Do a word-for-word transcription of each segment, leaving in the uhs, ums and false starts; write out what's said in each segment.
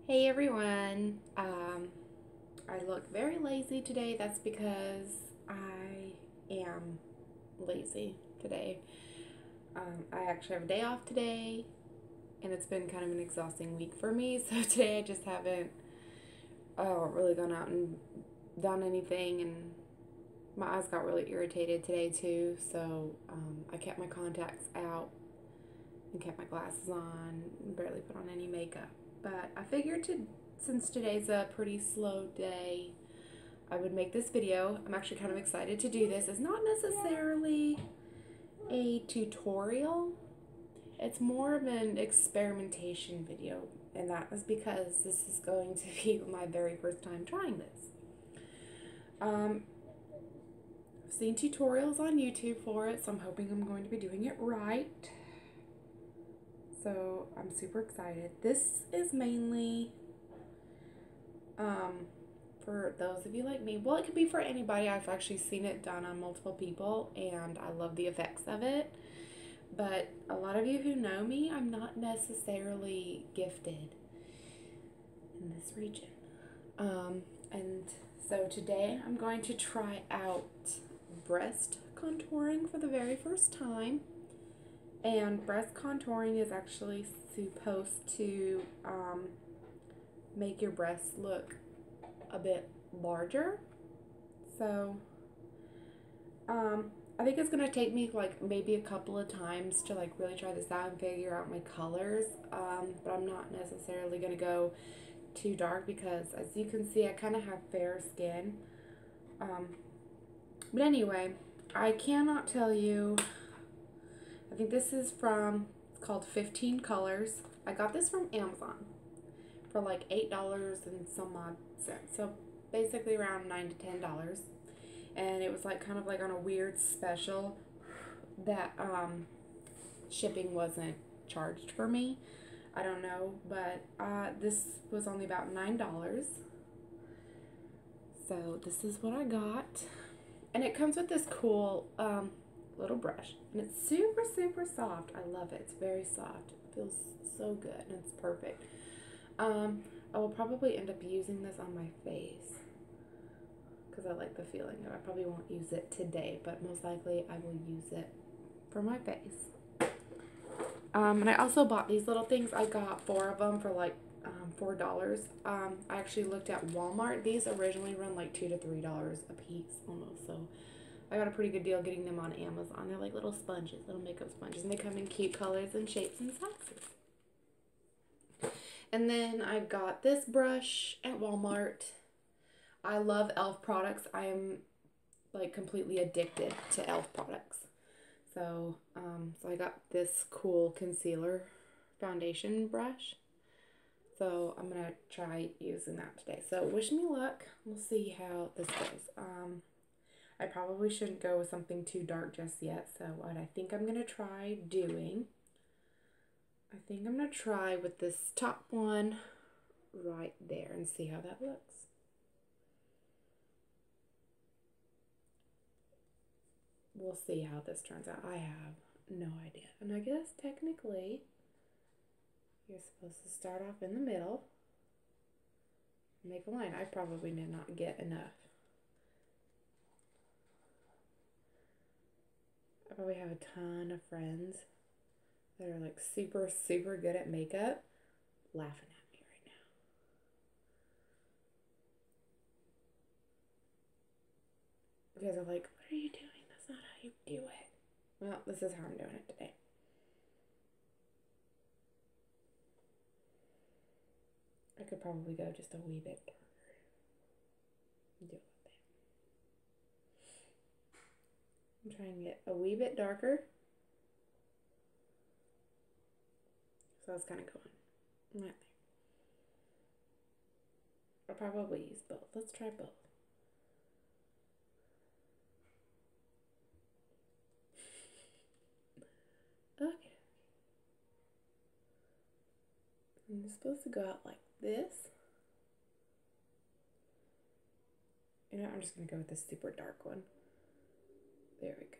Hey everyone, um, I look very lazy today. That's because I am lazy today. Um, I actually have a day off today, and it's been kind of an exhausting week for me. So today I just haven't uh, really gone out and done anything, and my eyes got really irritated today too. So um, I kept my contacts out and kept my glasses on, and barely put on any makeup. But I figured to since today's a pretty slow day, I would make this video. I'm actually kind of excited to do this. It's not necessarily a tutorial. It's more of an experimentation video, and that is because this is going to be my very first time trying this. Um, I've seen tutorials on YouTube for it, so I'm hoping I'm going to be doing it right. So I'm super excited. This is mainly um, for those of you like me. Well, it could be for anybody. I've actually seen it done on multiple people, and I love the effects of it. But a lot of you who know me, I'm not necessarily gifted in this region. Um, and so today I'm going to try out breast contouring for the very first time. And breast contouring is actually supposed to um, make your breasts look a bit larger. So um, I think it's going to take me like maybe a couple of times to like really try this out and figure out my colors. Um, but I'm not necessarily going to go too dark because, as you can see, I kind of have fair skin. Um, but anyway, I cannot tell you. I think this is from, it's called fifteen Colors. I got this from Amazon for like eight dollars and some odd cents. So basically around nine to ten dollars. And it was like kind of like on a weird special that um, shipping wasn't charged for me. I don't know, but uh, this was only about nine dollars. So this is what I got. And it comes with this cool um, little brush, and it's super super soft. I love it. It's very soft. It feels so good, and it's perfect. um I will probably end up using this on my face because I like the feeling of it. I probably won't use it today, but most likely I will use it for my face. Um and I also bought these little things. I got four of them for like um, four dollars. um I actually looked at Walmart. These originally run like two to three dollars a piece almost, so I got a pretty good deal getting them on Amazon. They're like little sponges, little makeup sponges, and they come in cute colors and shapes and sizes. And then I got this brush at Walmart. I love e l f products. I am like completely addicted to e l f products. So, um, so I got this cool concealer foundation brush. So I'm gonna try using that today. So wish me luck. We'll see how this goes. Um, I probably shouldn't go with something too dark just yet. So what I think I'm going to try doing, I think I'm going to try with this top one right there and see how that looks. We'll see how this turns out. I have no idea. And I guess technically you're supposed to start off in the middle, make a line. I probably did not get enough. I probably have a ton of friends that are like super, super good at makeup laughing at me right now. Because they're like, what are you doing? That's not how you do it. Well, this is how I'm doing it today. I could probably go just a wee bit darker. Do it like that. I'm trying to get a wee bit darker. So it's kind of going right there. I'll probably use both. Let's try both. Okay. I'm supposed to go out like this. You know, I'm just going to go with this super dark one. There we go.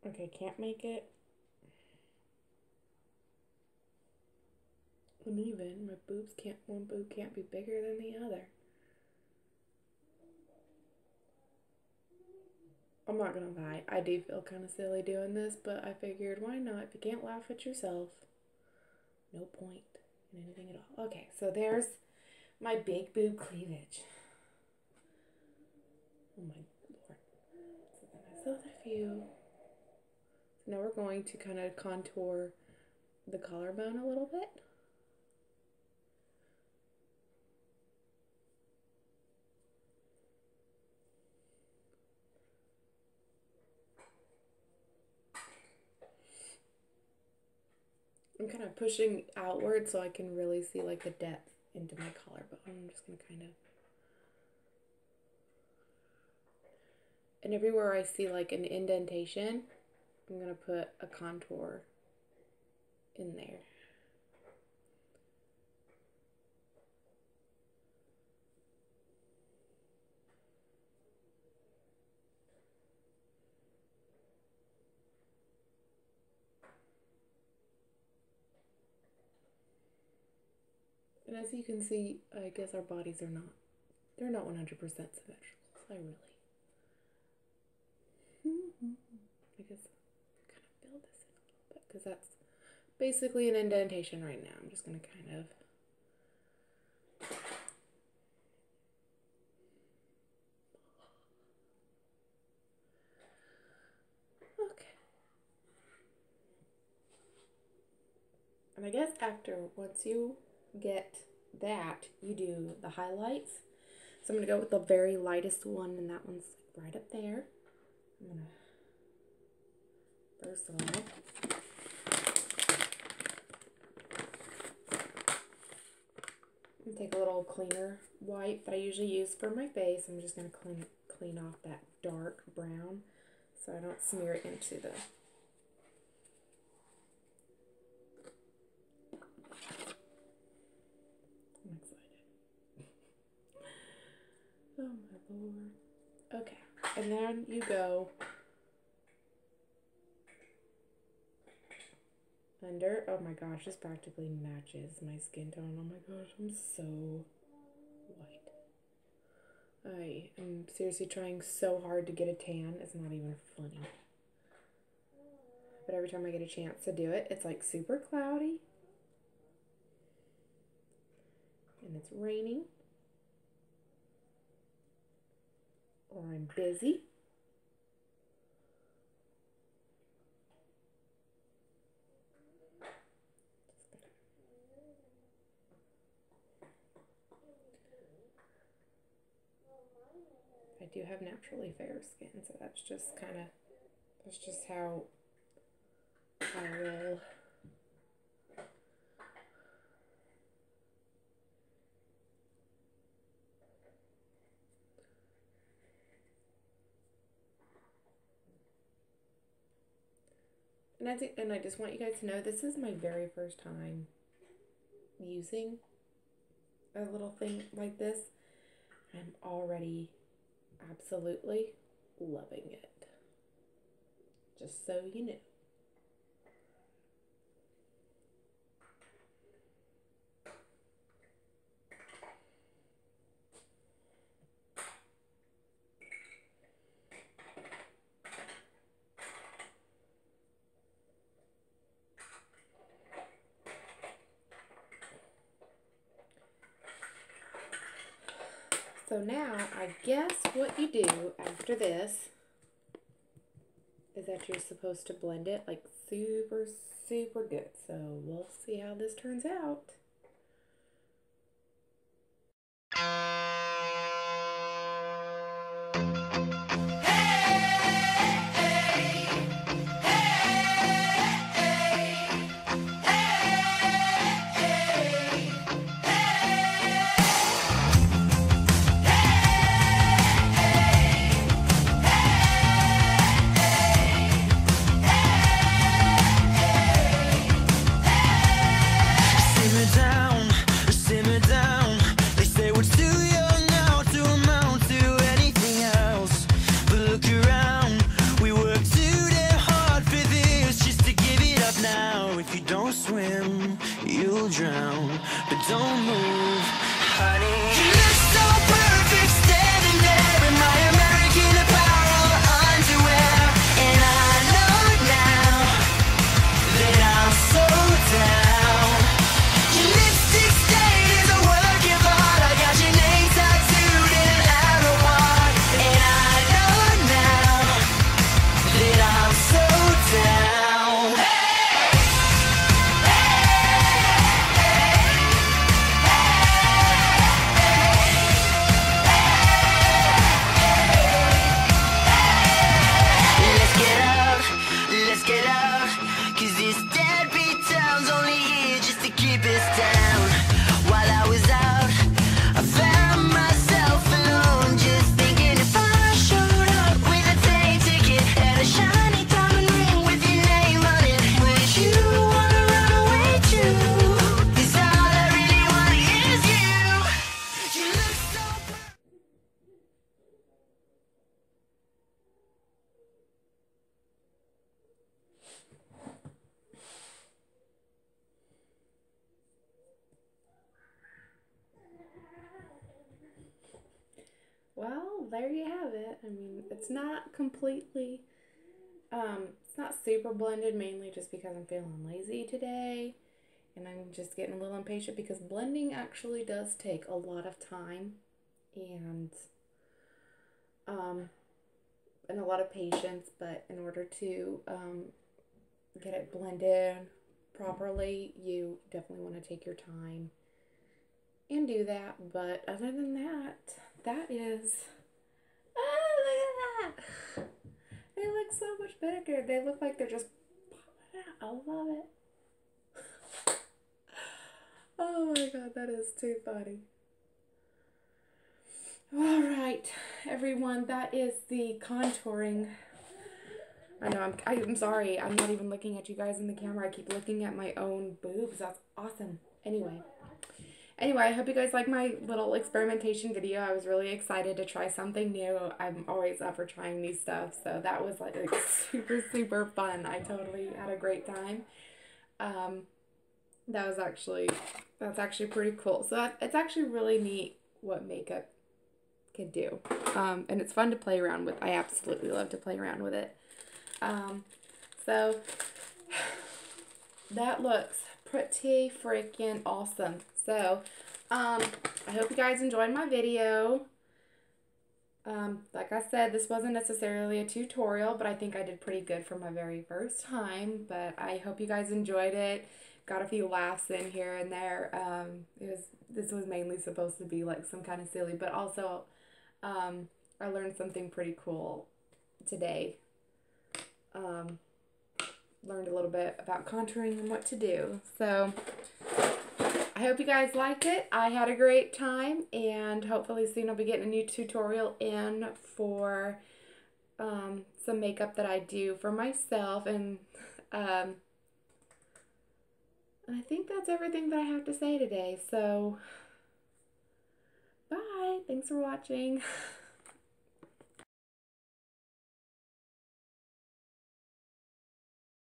Okay, can't make it uneven. My boobs can't, one boob can't be bigger than the other. I'm not gonna lie, I do feel kind of silly doing this, but I figured why not? If you can't laugh at yourself, no point in anything at all. Okay, so there's my big boob cleavage. Oh my lord. So then I still have a few. So now we're going to kind of contour the collarbone a little bit. I'm kind of pushing outward so I can really see like the depth into my collarbone. I'm just going to kind of... And everywhere I see like an indentation, I'm going to put a contour in there. And as you can see, I guess our bodies are not, they're not one hundred percent symmetrical. I really, I guess kind of fill this in a little bit because that's basically an indentation right now. I'm just going to kind of okay. And I guess after, once you get that, you do the highlights. So I'm going to go with the very lightest one, and that one's right up there. I'm going to, first of all, and take a little cleaner wipe that I usually use for my face. I'm just going to clean clean off that dark brown so I don't smear it into the I'm excited. Oh my lord. Okay, and then you go under. Oh my gosh, this practically matches my skin tone. Oh my gosh, I'm so white. I am seriously trying so hard to get a tan. It's not even funny. But every time I get a chance to do it, it's like super cloudy. And it's raining. Or I'm busy. I do have naturally fair skin, so that's just kind of, that's just how I will. And I think, and I just want you guys to know, this is my very first time using a little thing like this. I'm already absolutely loving it. Just so you know. So now, I guess what you do after this is that you're supposed to blend it like super, super good. So we'll see how this turns out. Simmer down. down, you'll drown, but don't move, honey. You look so perfect standing there in my American Apparel underwear, and I know now that I'm so down. Your lipstick stain is a work of art. I got your name tattooed in an arrow mark, and I know now that I'm so down. Let's get out, let's get out, 'cause this deadbeat town's only here just to keep us down. While I was out, I found myself alone, just thinking if I showed up with a plane ticket and a shiny diamond ring with your name on it, would you wanna run away too? 'Cause all I really want is you. You look so Well, there you have it. I mean, it's not completely, um, it's not super blended, mainly just because I'm feeling lazy today. And I'm just getting a little impatient because blending actually does take a lot of time and, um, and a lot of patience. But in order to, um, get it blended properly, you definitely want to take your time and do that. But other than that, that is, oh, look at that. They look so much better. They look like they're just popping out. I love it. Oh my god, that is too funny. All right, everyone, that is the contouring. I know, I'm, I'm sorry. I'm not even looking at you guys in the camera. I keep looking at my own boobs. That's awesome. Anyway. Anyway, I hope you guys like my little experimentation video. I was really excited to try something new. I'm always up for trying new stuff. So that was like, like super, super fun. I totally had a great time. Um, that was actually, that's actually pretty cool. So that, it's actually really neat what makeup can do. Um, and it's fun to play around with. I absolutely love to play around with it. Um, so that looks pretty freaking awesome. So, um, I hope you guys enjoyed my video. Um, like I said, this wasn't necessarily a tutorial, but I think I did pretty good for my very first time. But I hope you guys enjoyed it. Got a few laughs in here and there. Um, it was this was mainly supposed to be like some kind of silly, but also, um, I learned something pretty cool today. Um, learned a little bit about contouring and what to do. So I hope you guys liked it. I had a great time, and hopefully soon I'll be getting a new tutorial in for um, some makeup that I do for myself. And um, I think that's everything that I have to say today. So bye. Thanks for watching.